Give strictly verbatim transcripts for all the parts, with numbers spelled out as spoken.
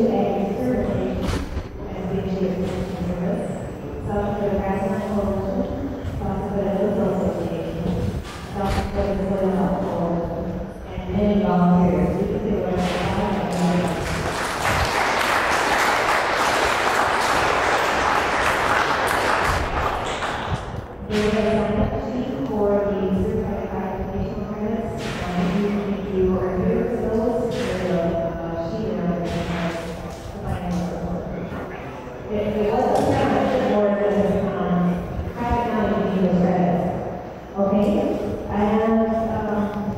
a survey as we achieve service. South Dakota Grassland Coalition, South Dakota Liberal Association, South Dakota Soil Health Coalition, and many volunteers. We can do it. There is a sign-up sheet for the certified classification credits. Um, if you are here for those, there's a sheet around the final report. If it wasn't that more than um, cracking out of the credits. Okay? I have, um,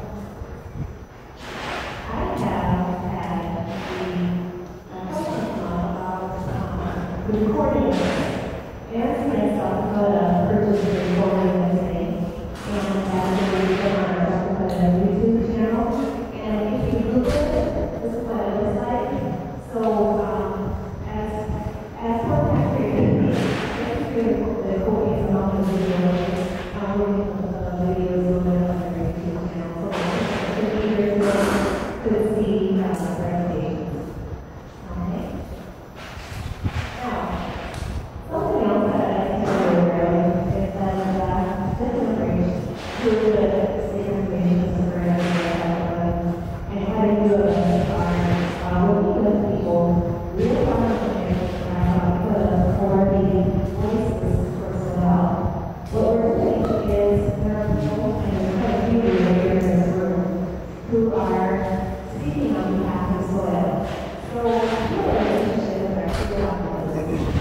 I have had the uh, question about um, the recording. Aaron Smith, South Dakota, purchased the recording today, and has been on our South Dakota YouTube channel. And if you Google it, this is what it looks like. So, um, as as contact creators, if you're the copies among the videos, um, the videos will be on our YouTube channel. So, the readers could see uh, the presentations. Okay. Now. Something else that I like to do really is that uh, this information, through the state information program and having to do it are working with people, real entrepreneurs uh, for the voices for soil health. What we're doing is there are people, and there's quite a few here in this room, who are speaking on behalf of soil. So I feel a relationship with our soil health.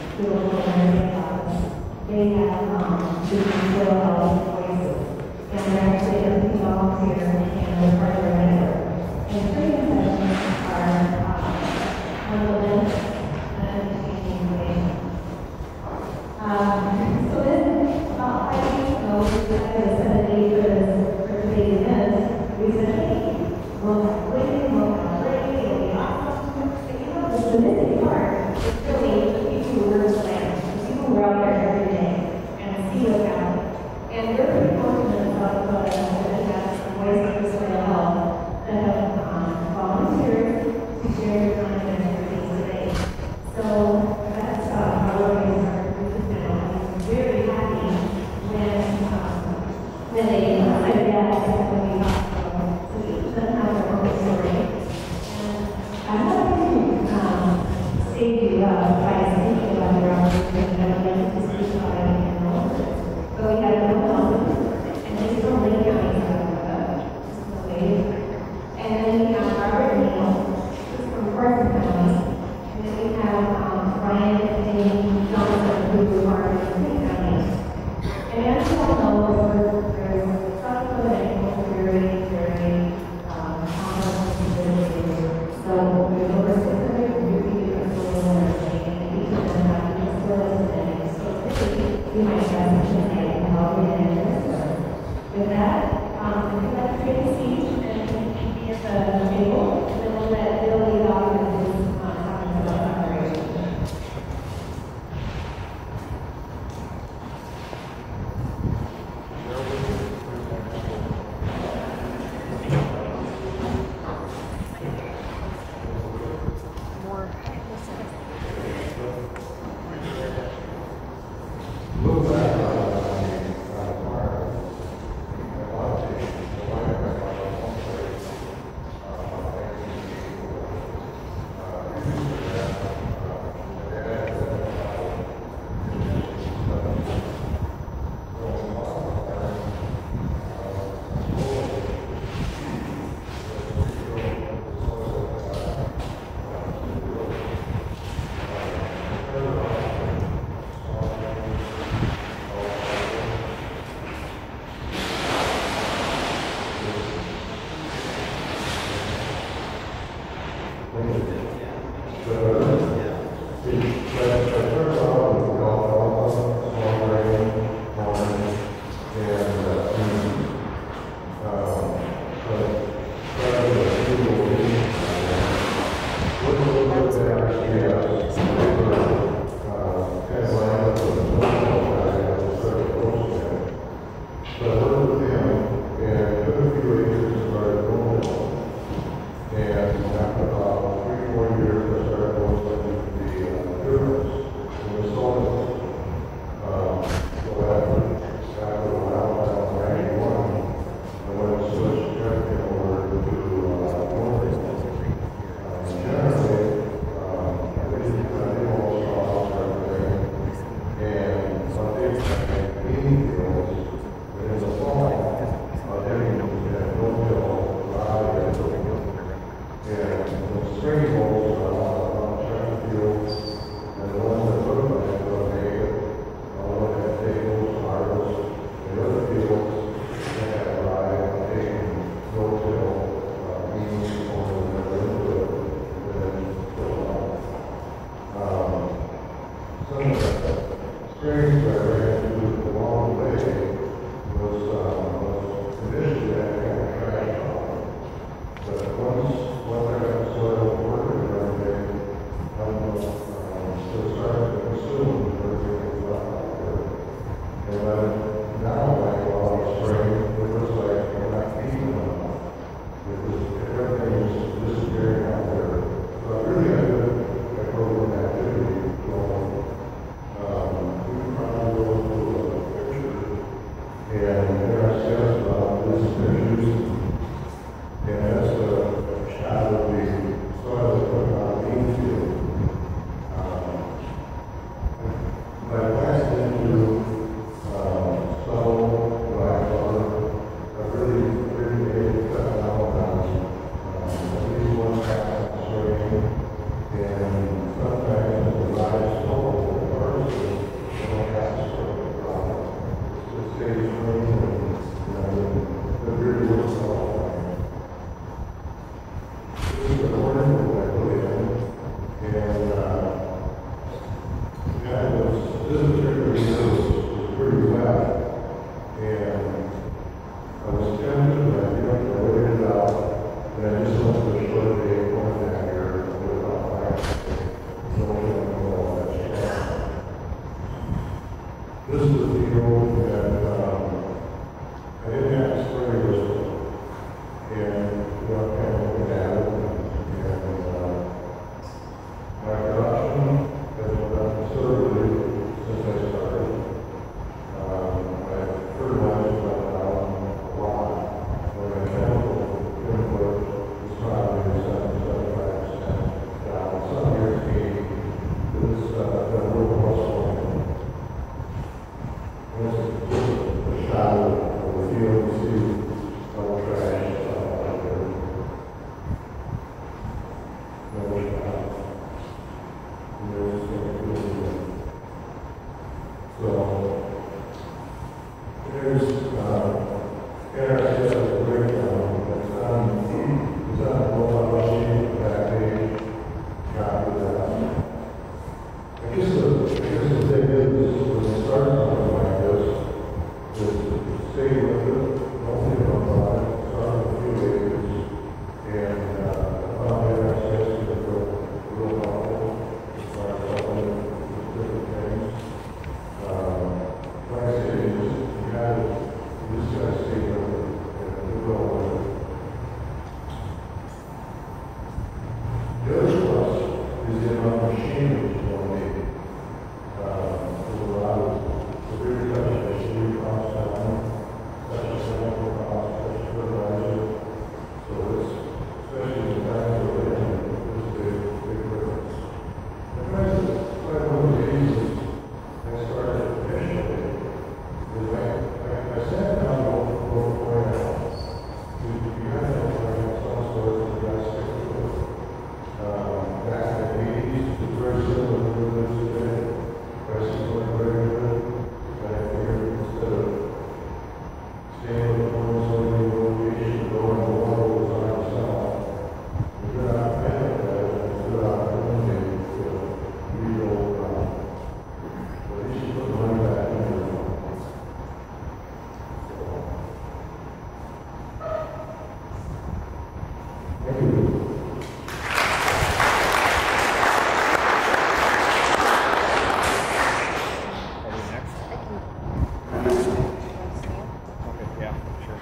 They have um, two soil health voices, and they're actually a few volunteers and they're part of our network. And training sessions are um, on the list and exchanging information. Um, so then, about five weeks ago, we decided to set a date for this for today's event. We said, hey, we'll have cleaning, we'll have breaking, it'll be awesome. But you know, the missing part is really the people who work the land. We're out there every day and see what's happening. And we're pretty fortunate in South Dakota that has some voices for soil health that have um, volunteered to share their time and expertise today. So that's uh, how we're going to start with this now. I'm very happy when, um, when they decided that when we got so each of them have their own story. And I'm not going to um, save you up by speaking about your own story. So we had one husband, and he's from Lake County, South Dakota. And then we have Robert Neal, who's from Carson County. And then we have um, Brian and Johnson, who are from Lake County. And as you all know, we're South Dakota animals are very, very um, complex facilities. So there's over six hundred fifty different soils in our state, and each of them have different soils in it. So you might have some tonight and I'll get in this. With that, um, if you'd like to take a seat and be at the table, then we'll let Bill lead off with his um, talking about operation. More. Looks like uh, uh, some of the experience that I ran into along the way was, um, was initially I kind of trash on. But once, once I got the soil working and everything, I was, um, still starting to consume everything that was left out there. And then now, like while I'm spraying, it looks like I'm not feeding enough. It was, everything was disappearing out there. So I really had a good like, program activity going. Um, we could probably go through a picture. And there I said about this pictures. And that's a shot of the soil that put on the bean field. Um, my last into um, stone, black water, I really, really made it cut down on um, at least one pass of spraying. And sometimes the live stone, the artists, they don't have to spray the problem. It stays clean and, you know, it really works all the time. This is the morning that I put in, and uh, yeah, it was, this particular year was, was pretty wet, and I was tempted, but I didn't, I waited it out, and I just went to the short day, going down here, without my, no one know all that shit. This is the field that, um, I didn't have to spray this one, and, you know, kind of looking at it, and, uh, my production has been done considerably since I started. Um, my fertilizer went down a lot, and my chemical input is probably seventy, seventy-five percent down. Some years eighty. This, uh, got a little plus one. This is just a shot of the field. You see no trash, stuff like that. No shot. And there's something good. So, there's, uh, Pierre says a breakdown that's on, it's on the mobile sheet, the back page, copy that. I guess the, I guess the thing is, when you start something like this, is to stay with it, don't give up on it, start with a few acres, and, uh, found that access to the real, real helpful, as far as helping with different things. Um, like I said, you just, you gotta, you just gotta stay with it, and do well with it. The other plus is the amount of machinery you don't need. Uh, there's a lot of severe touch machinery costs down, such as chemical costs, such as fertilizer. So it's, especially the times we're in, it's a big, big difference. The price is like one of the reasons I started initially is I, I, I sat down over both point out. You, you have to have some sort of drastic food. Um, back in the eighties, it's very similar to this today. Prices were very good. But I figured instead of staying with the one zone location, going to water was on itself, a good opportunity, a good opportunity to rebuild the ground. But you should put money back in your fund. Thank you. Are we next? Okay, yeah, sure.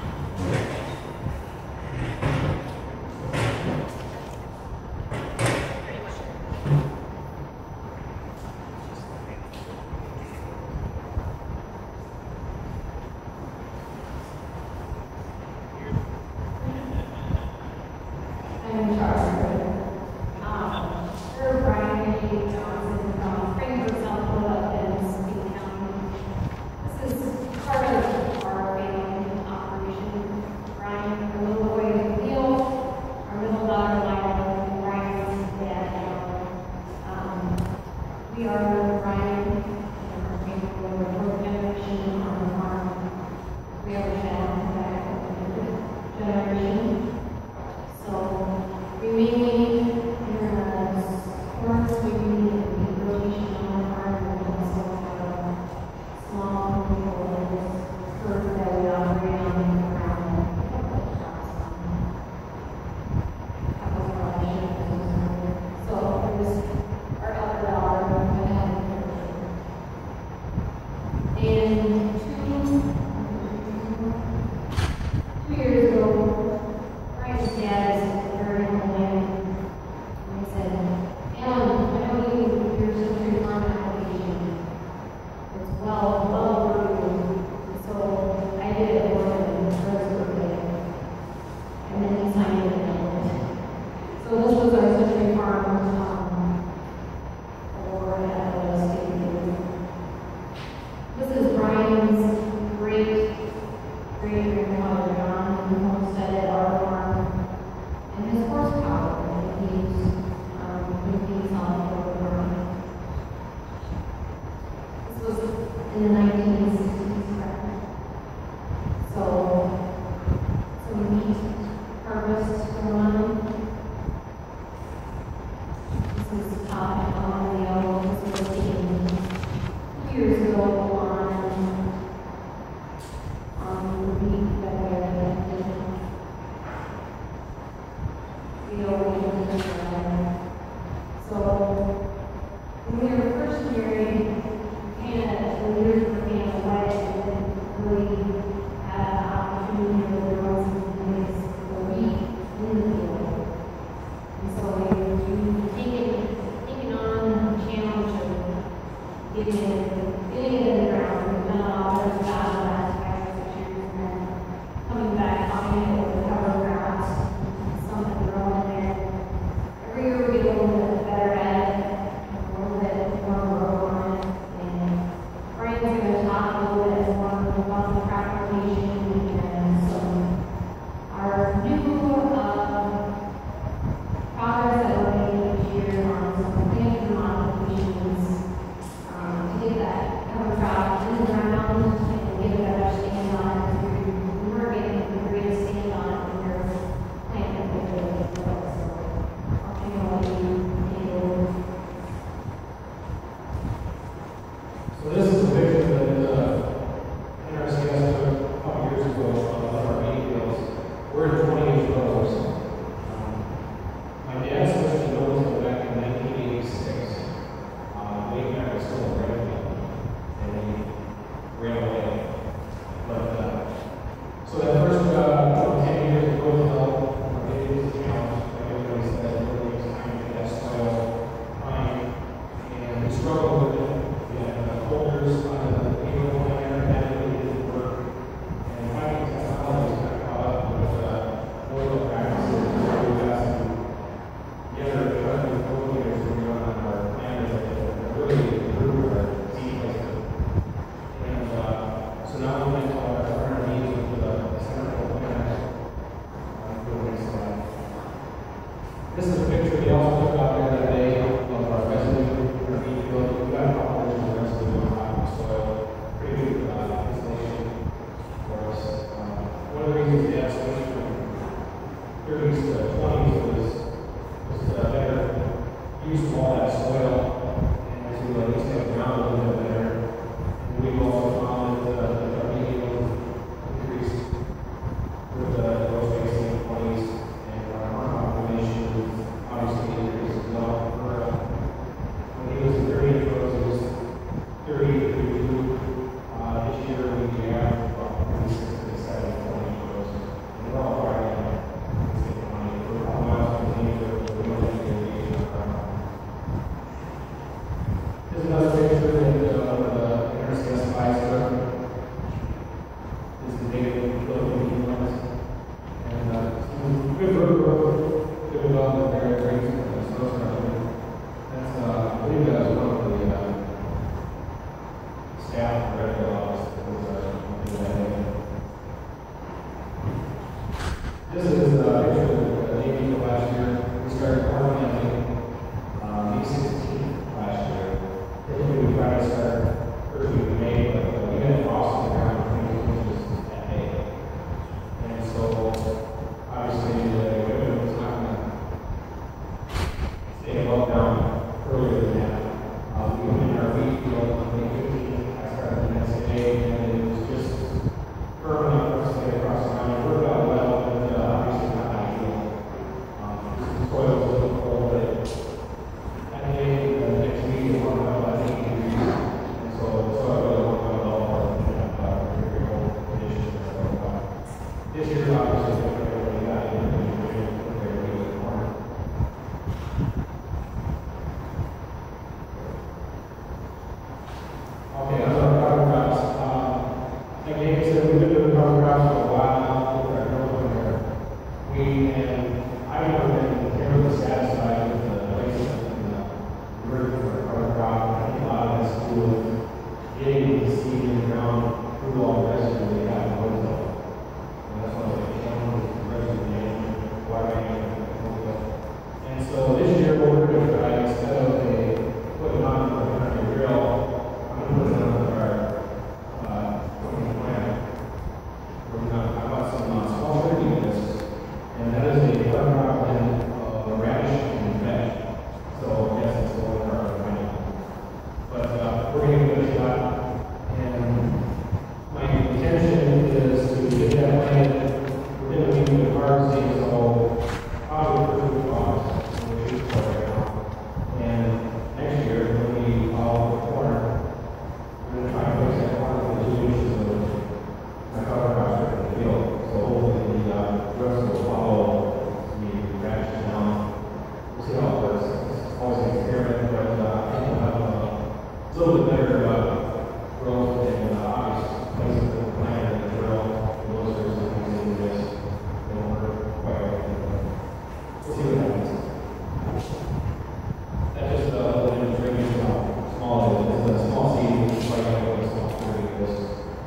I'm in charge. Um, we're Brian and Johnson from Springfield, South Dakota, and Spring County. This is part of our family operation. Brian, our little boy, Neil, our middle daughter, Lila, and Brian's dad. Um, we are Brian and our family. We're the fourth generation on the farm. We have a family back in the generation. So we mainly, in the corn, soybean, and wheat rotation on the farm. getting it, getting it in the ground. We've done a lot of job the last five or six years, and then coming back, talking it with the cover ground, some that we're all in there. Every year we get a little bit better at it, a little bit more work on it, and Brian's going to talk a little bit more about the crop rotation and some our new um, progress that we're making this year on some plans and modifications um, to get that little bit better uh, growth and uh, obvious places to plant and drill. And those are some things that we just don't work quite right. We'll see what happens. That's just a little demonstration of how small it is. It's a small seed, it's like a small tree like this.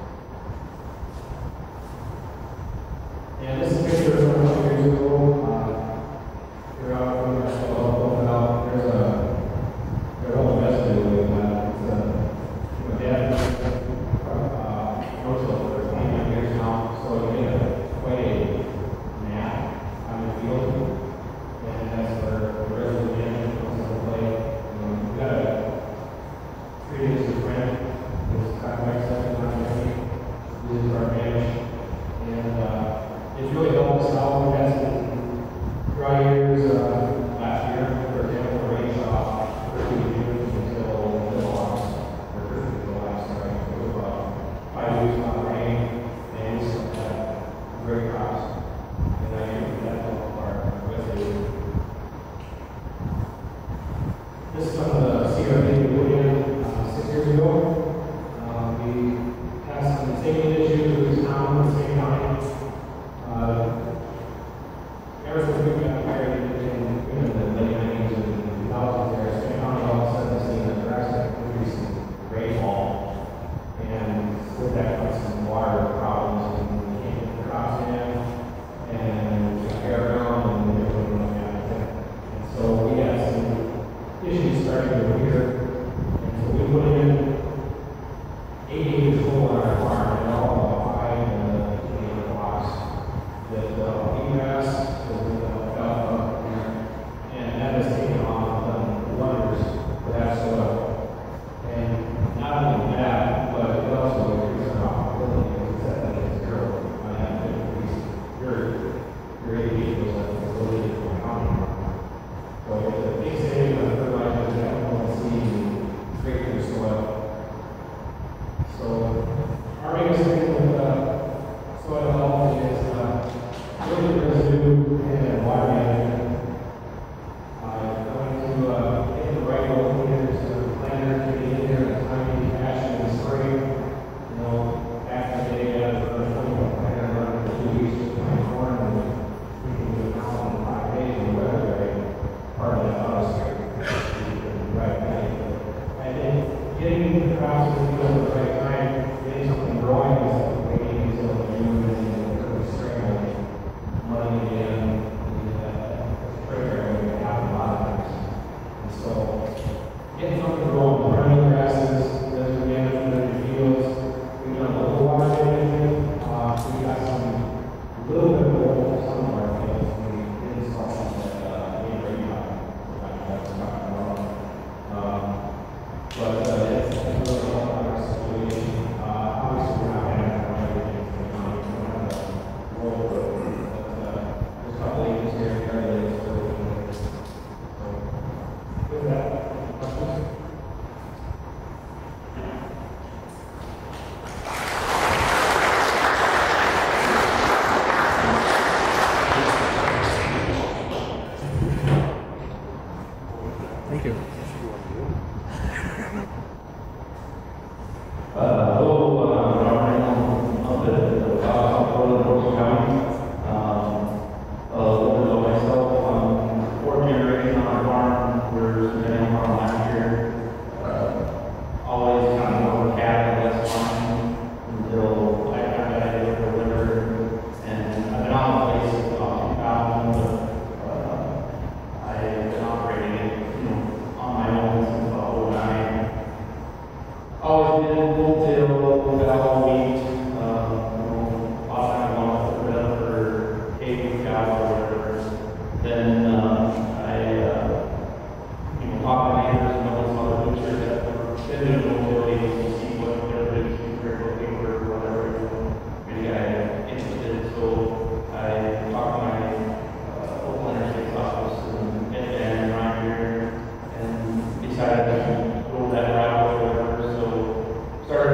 And this is a picture of one hundred years ago. Uh, you're out on our soil, open out. There's a there's all the residue of that. It's a my dad uh, no-till for twenty-nine years now, so he made a quite a map on the field, and that's where the residue management comes into play. Um, we got a previous friend who's got my second on my feet. This is our manage, and uh, it's really helped us out. We had some dry years uh, last year, for example, the rain shot for two years until the last, or the last, right? It was about five weeks without rain, and we still had great crops. And I think that helped our residue. This is some of the C R D we put in uh, six years ago. Uh, we had some safety issues with this town in the same county. Uh, ever since we got married in, in the late nineties and two thousands there, State County all of a sudden seen a drastic increase in rainfall. And with that comes some water problems, and we can't get the crops in, and the air around, and everything like that. And so we had some issues starting over here. And so we put in eighty acres full on our farm, and all about five uh, acre blocks that uh, we grass was in the alfalfa, and that has taken off um, wonders for that soil. And not only that, but it also increased our profitability because it's at that zero. I have to increase your your A P goes up to ability to accounting. So it's a big saving on fertilizers, chemical and seed, and great for your soil. So our biggest thing with uh, soil health is uh, really the residue and water management. Uh, going to uh, get the right locator so the planter can get in there in a timely fashion in the spring. You know, back in the day, I was running a planter running for two weeks to plant corn, and we can do it now in five days in the weather, right? Part of that autosphere. Right, right. And then getting the crops in the field at the right time, getting something growing instead of waiting until June and early spring, like money again, and uh, program will happen a lot of times. And so, getting something growing, running grasses, desert management of your fields. We've done a little water management. Uh, we got some, a little bit of oil for some of our fields. We did install some that uh, we had already done. That's talking about. Um, but uh, it's, it's really all about our situation. Uh, obviously, we're not having to run everything for the county. We don't have a roll road. But uh, there's a couple agents here and there that it's really good. So, with that, questions? Thank you. Uh, hello, uh, Robert, I'm up at South Dakota, North County. Um, uh, over myself, I'm fourth generation on our farm. We're spending on farm last year. Uh, always kind of over cattle, that's fine, until I kind of had to go for winter. And I've been on the place since about two thousand, but uh, I've been operating it, you know, on my own since about oh nine. Always been full-tail, cattle, wheat, um, you know, lots of times I want to put it up for hay cows or whatever. Then uh, I, uh, you know, talk to neighbors and all those other boosters that were been doing mobility to see what their business compared to what we were, or whatever, you know, really got interested. So I talked to my uh, local interstate office and get there around here and decided to go that route or whatever. So started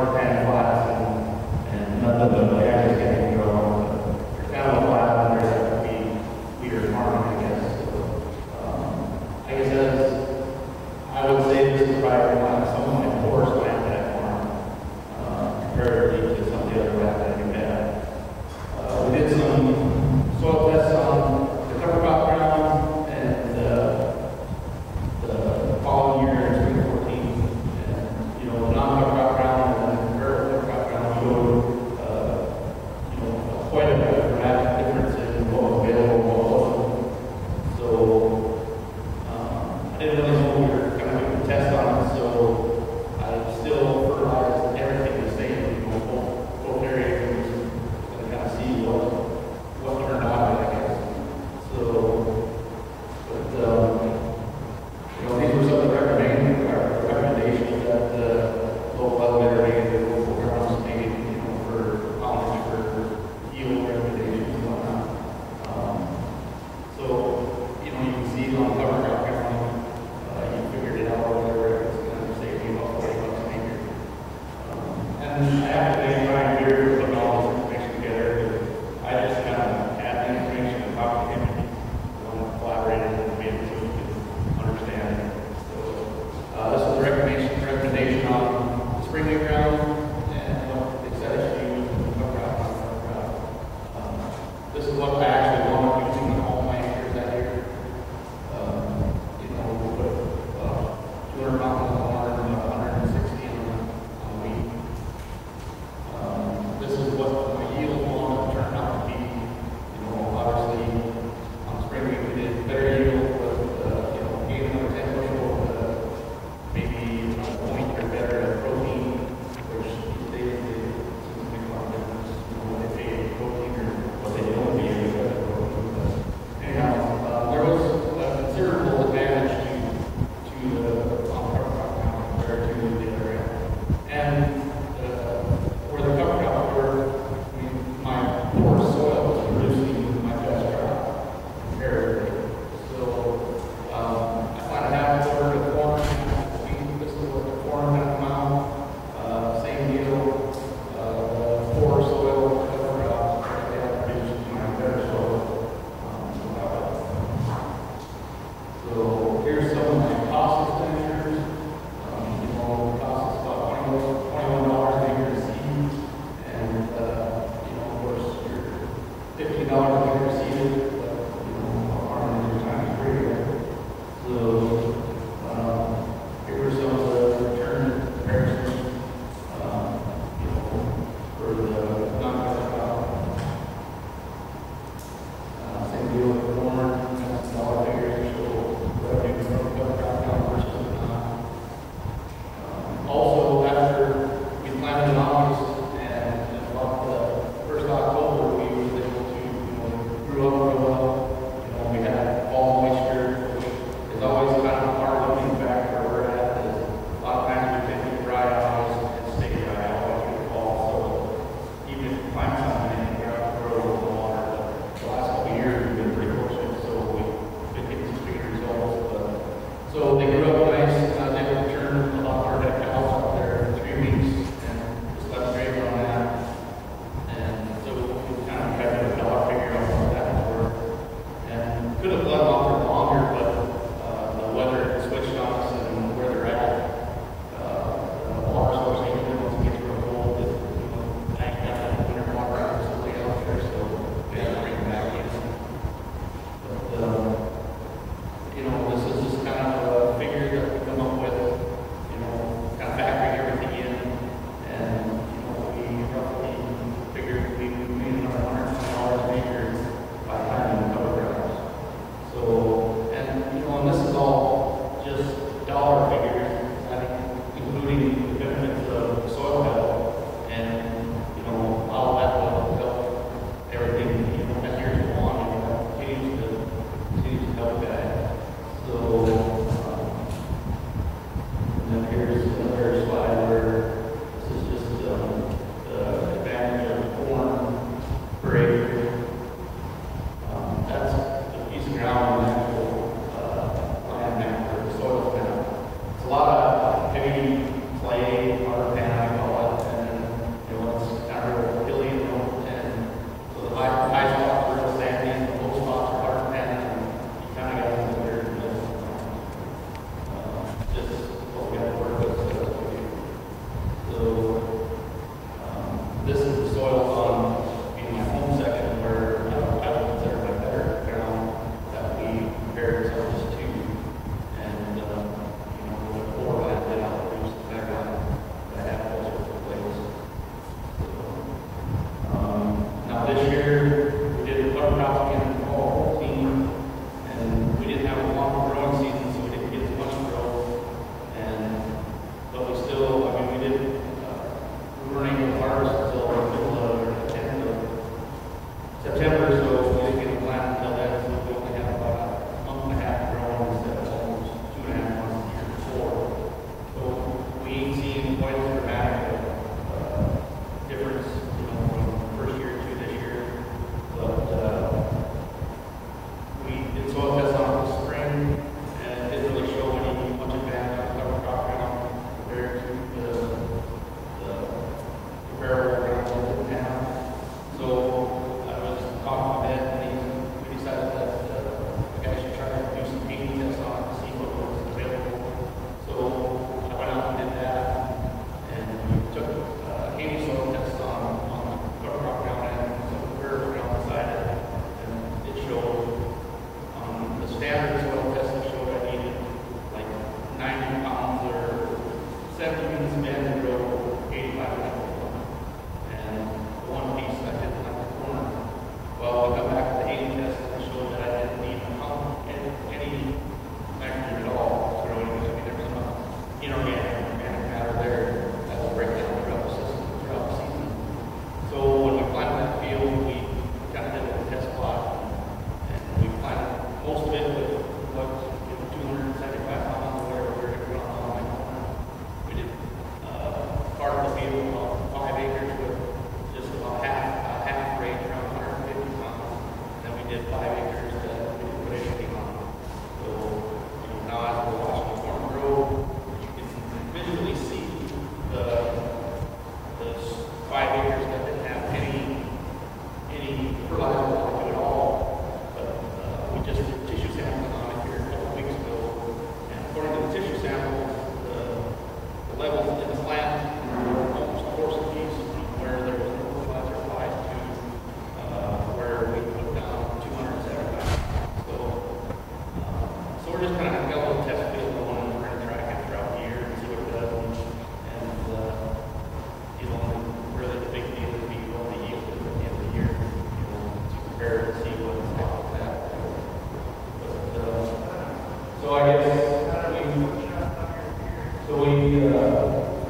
hard pan flats and, and nothing but like I just can't go on. There's kind of a flat and there's have to be weird farming, I guess. So, um, I guess as I would say this is probably one of some of my poorest land that farm, uh, comparatively to some of the other land that we've had. Uh, we did some soil tests on the cover crop ground and uh, the following year in twenty fourteen. And, you know, the non-cover crop ground and the cover crop ground showed, uh, you know, quite a bit of dramatic difference in what was available and what wasn't. So, um, I didn't really know we were going to do a test on it, so I still fertilized everything the same, you know, both, both areas, and just kind of see what, what turned out, I guess. So, but, um, you know, these were some of the recommend, uh, recommendations that the local elevator made, the local grounds made, you know, for colonies, for yield recommendations and whatnot. Um, so, you know, you can see on cover crop county, uh, you figured it out or whatever, it's going to save you about forty bucks an acre. Um, and I have to thank Ryan Pierre for putting all this information together, because I just kind of had the information and talked to him, and we collaborated and made it so we could understand it. So, uh, this was a recommendation, recommendation on the spring lake ground, and what they said I should use and cover crop on cover crop. Um, this is what I actually wound up using on all my acres that year. Um, you know, we put uh, two hundred pounds on corn and one hundred sixty on, on wheat. Um, this is what my yield will turned out to be. You know, obviously on spring week we did better yield, but uh, you know, gave another ten bushel, uh, maybe a point or better at protein, which they they seem to make a lot of difference. You know, what they pay in protein or what they don't pay in protein. But anyhow, uh, there was a considerable advantage to to the on cover crop ground compared to the other area. And uh, where the cover crop were, I mean, my poor soil was producing my best crop comparatively. So um, I find I have to work with corn, wheat, this is what the corn had come out. Uh, same deal. Uh, poor soil cover crops they have produced my better soil. Um, so here's some of my cost expenditures. Um, you know, the cost is about twenty-one dollars an acre to seed, and uh, you know, of course, you're fifteen dollars an acre seeded, but you know, farming your time is free. So um, here were some of the return comparisons. Um, you know, for the non-cover crop. Uh, same deal with corn, that's dollar figures, so revenue from cover crop down versus not. Um, also, after we this year, we did a cover crop again in fall fourteen, and we didn't have a long growing season, so we didn't get as much growth. And, but we still, I mean, we did, uh, we weren't able to harvest until the middle of, or the end of September, so we didn't get the plant until then, so we only had about a month and a half growing instead of almost two and a half months the year before. So we ain't seen quite as dramatic uh, difference, you know, from first year to this year. But uh, we did soil tests on the spring, and it didn't really show any much advantage on the cover crop ground compared to the, the comparable ground that we didn't have. So I was talking with Ed, and he, we decided that uh, the guy should try to do some painting tests on it to see what was available. So I went out and did that, and we took uh, eighty soil tests on, on the cover crop ground and some comparable ground beside it, and it showed on the standard soil test, it showed I needed like ninety pounds or seventy units of N to grow eighty-five pounds. And the one piece I did like the corner. Well, I got back to the eighty test and it showed that I didn't need to pump any, any nitrogen at all to grow anything. I mean, there was enough inorganic and organic matter there that will break down throughout the system, throughout the season. So when we planted that field, we kind of did a test plot, and we planted most of it with what, you know, two hundred seventy-five pounds or whatever we were going to run on that corner. We did uh, part of the field, about five acres with just about half, uh, half range around one hundred fifty pounds. Then we did five acres that we didn't put anything on. So, you know, now as we're watching the corn grow, you can visually see the, the five acres that didn't have any, any fertilizer on it at all. But uh, we just did tissue sampling on it here a couple of weeks ago. And according to the tissue samples, the, the levels in the plant were almost four piece from where there was no fertilizer applied to uh, where we put down two hundred seventy-five. So, uh, so we're just kind of got a little test field going, and we're going to track it throughout the year and see what it does. And, and uh, you know, really the big deal would be what the yield is at the end of the year. You know, to compare it and see what's up with that. But, uh, so I guess we, so we, uh,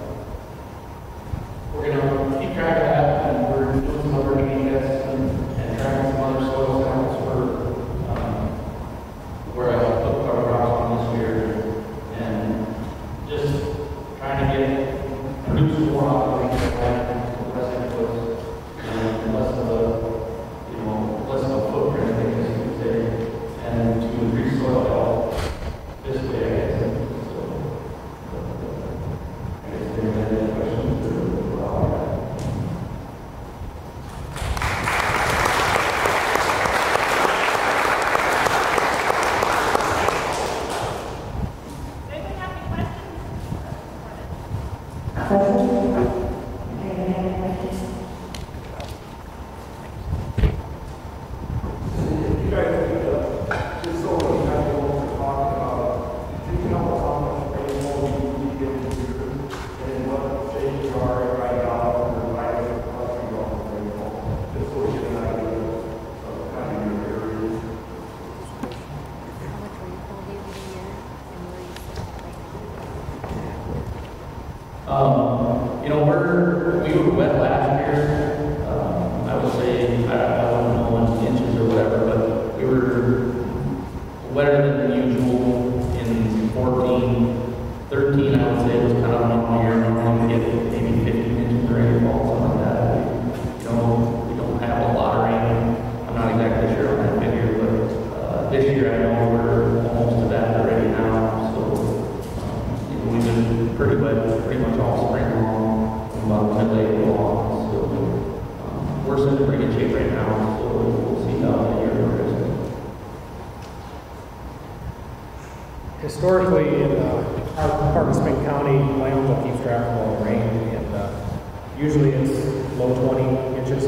we're going to keep track of that, and we're doing some other meeting tests and, and tracking some other soil samples for um, where I put cover crops on this year, and just trying to get produce more operating and less inputs and less of a, you know, less of a footprint, I guess you could say, and to increase soil health this way, I guess. So, I guess there are any questions for all that. Anybody have any questions? Questions? Okay, any questions? You guys, uh, just so we have to what we're talking about, did you know how much rainfall you need to get into and what stage you are right now and the right of clustering of rainfall? Just so we get an idea of kind of your areas. How much rainfall do you get a year and where you sit right now? Um, you know, we're, we were wet last year. Um, I would say, I, I don't know in inches or whatever, but we were wetter than usual in fourteen. thirteen, I would say, was kind of a normal year. Normally we get maybe fifteen inches of rainfall, something like that. We, you know, we don't have a lot of rain. I'm not exactly sure on that figure, but uh, this year I know we're almost to that already now. So, um, you know, we've been pretty wet pretty much all spring long, from about mid-April on. So, um, we're in pretty good shape right now. So we'll see how the year progresses. Historically, in uh, our part of Spring County, Wyoming keeps track of all the rain, and uh, usually it's low twenty inches.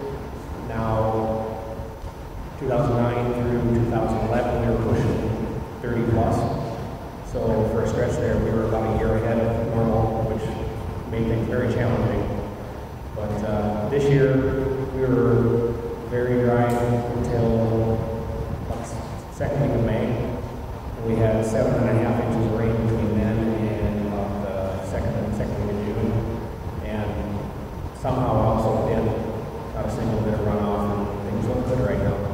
Now, two thousand nine through two thousand eleven, we were pushing thirty plus. So for a stretch there, we were about a year ahead of normal, which made things very challenging. But uh, this year, we were very dry until about the second week of May. We had seven and a half inches of rain between then and about the second and second week of June. And somehow also did got a single bit of runoff, and things look good right now.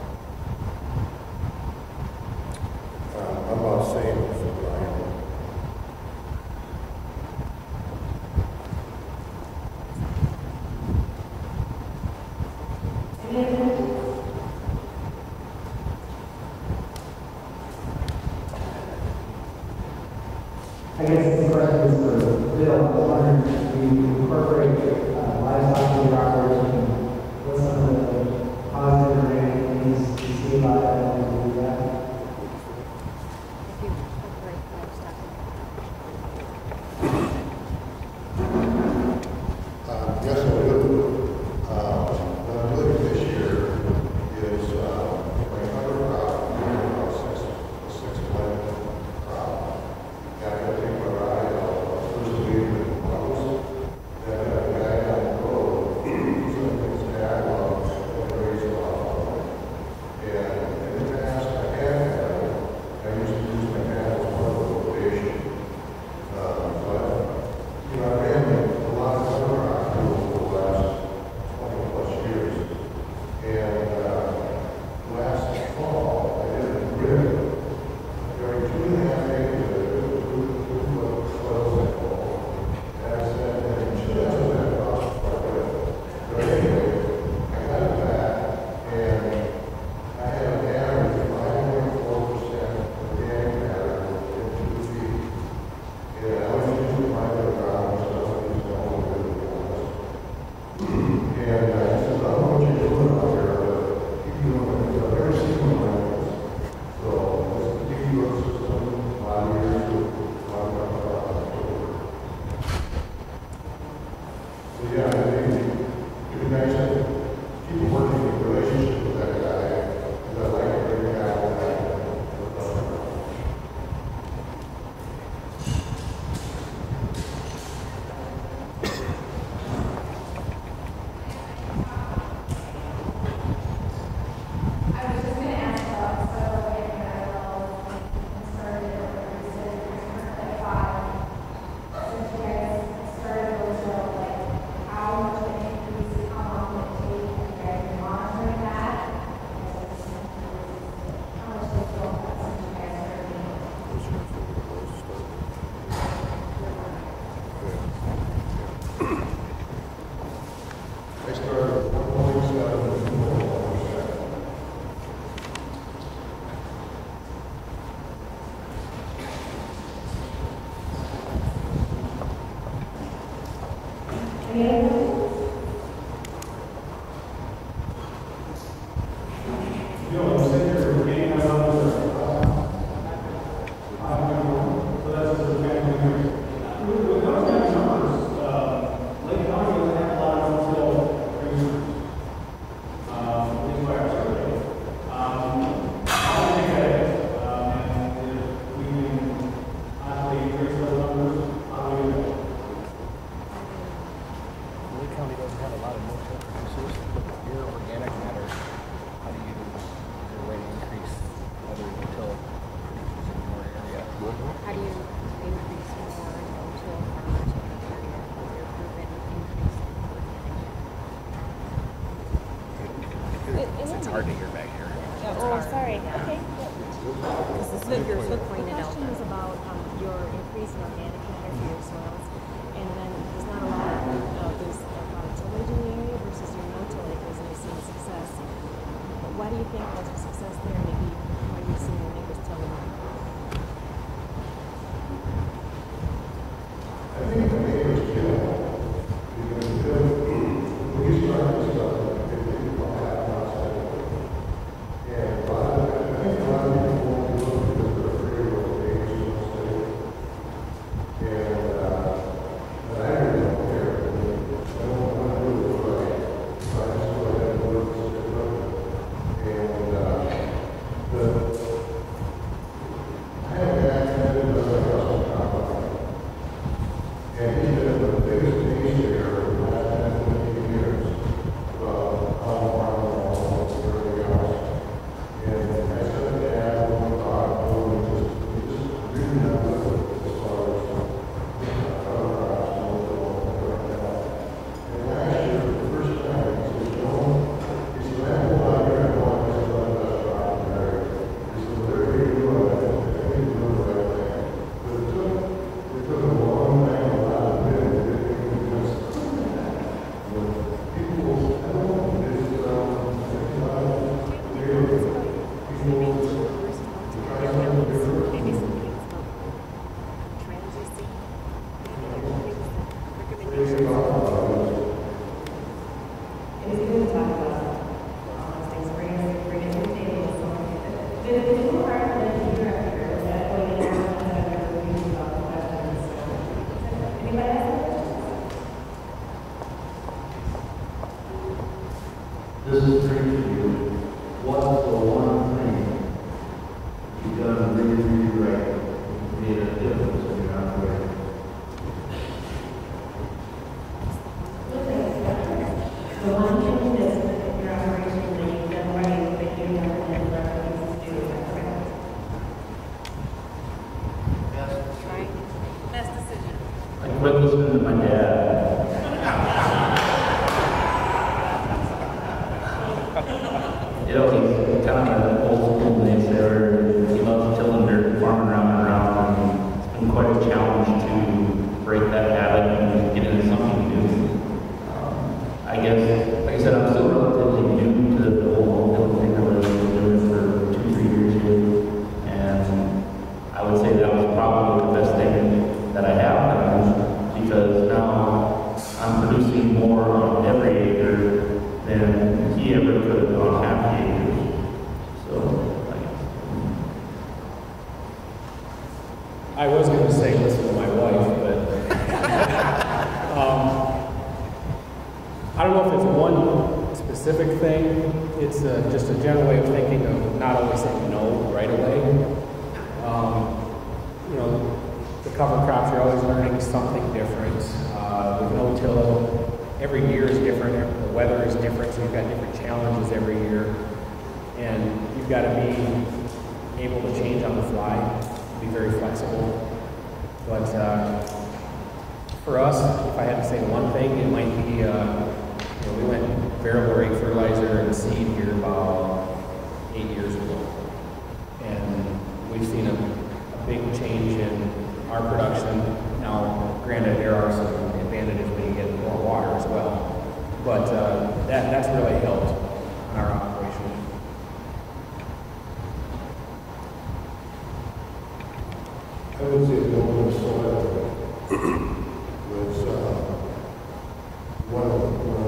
Uh, I'm about the same for Brian. Any other questions? I guess the question is for Bill. I was wondering if we incorporate uh, livestock in your operation, what's some of the positive or negative things you see about that when you do that? If you incorporate livestock. Uh, yes, I do. Uh, what I'm doing this year is, uh, my cover crop, about six, six plant crop. And I take my ride out, first of week in August, then I have a guy down the road, so it's bad, well, and raise a lot. And in the past, I had had, I used to use my cattle as part of the rotation. Uh, but, you know, I ran a lot of cover crop over the last twenty plus years. And, uh, last fall, I did a grid. During two and a half acres, I did a two, two foot soil sample. And I said, and it should have been across the front. But anyway, I got it back, and I had an average of five point four percent organic matter in two feet. And I was using my other ground, so I was using all of it, to be honest. And uh, I said, I don't know what you're doing out there, but keep doing it. I've never seen one like this. So it's a big root system, a lot of years to a lot of October. So yeah, I think it'd be nice to keep working the relationship with that guy, because I like to bring cattle back. I was just gonna ask about soil and mineral started or said like five. Since you guys started those, so like how much of an increase, how long will it take, and you guys are monitoring that? How much does it go up since you guys are doing? I started with one point seven and two point one percent. Any other questions? You know, you said you're getting that on the, so that's the family here. With with those kind of numbers, uh, Lake County doesn't have a lot of no-till producers. Um, at least by our survey. Um, how do you think that is? Um, and if we can possibly increase those numbers, how do we do that? Lake County doesn't have a lot of no-till producers, but with your organic matter, how do you, is there a way to increase other no-till producers in your area? How do you increase more no-till farmers in the area with your proven increase in organic? It's, it's hard to hear back here. Oh, sorry. Okay. This is your The pointed out. question was about um, your increase in organic matter for your soils, and then there's not a lot of uh, there's a lot of tillage in the area versus your no-till acres, and you've seen success. But why do you think there's a success there? Maybe why you've seen your neighbors tilling? I think the neighbors kill, because when we started this stuff, they didn't want to have outside of it. And a lot of, I think a lot of people won't do it because they're afraid of what the neighbors will say. And, uh, but I really don't care. I don't want to do it right. So I just go ahead and work, stick with it. And, uh, What do you think about this? It's good to talk about all those things, bring us, bring us to the table. But it's a little hard for them to hear up here, is that way they don't have to have their reviews about the questions. Anybody else? This is great for you. What's the one thing you've done really, really right that made a difference in your operation? The one thing is that your operation that you've done right, that you haven't had the references to do, is that correct? Right? Best decision. I quit listening to my dad. You know, he's kind of an old school naysayer. He loves tilling dirt, farming around and around, and it's been quite a challenge to break that habit and get into something new. Um, I guess, like I said, I'm still relatively new to the whole tilling thing. I've been doing it for two, three years here, and I would say that was probably the best thing that I have done, because now I'm producing more on every acre than he ever could on half the acres. So, like, I was going to say listen to my wife, but um, I don't know if it's one specific thing. It's uh just a general way of thinking of not always saying no right away. Um, you know, the cover crops, you're always learning something different. Uh, with no-till, every year is different. The weather is different, so you've got different challenges every year. And you've got to be able to change on the fly, be very flexible. But uh, for us, if I had to say one thing, it might be, uh, you know, we went variable rate fertilizer and seed here about eight years ago. And we've seen a, a big change in our production. Now, granted, there are some advantages when you get more water as well. But uh, that, that's really helped in our operation. I would say the open soil was uh, one of the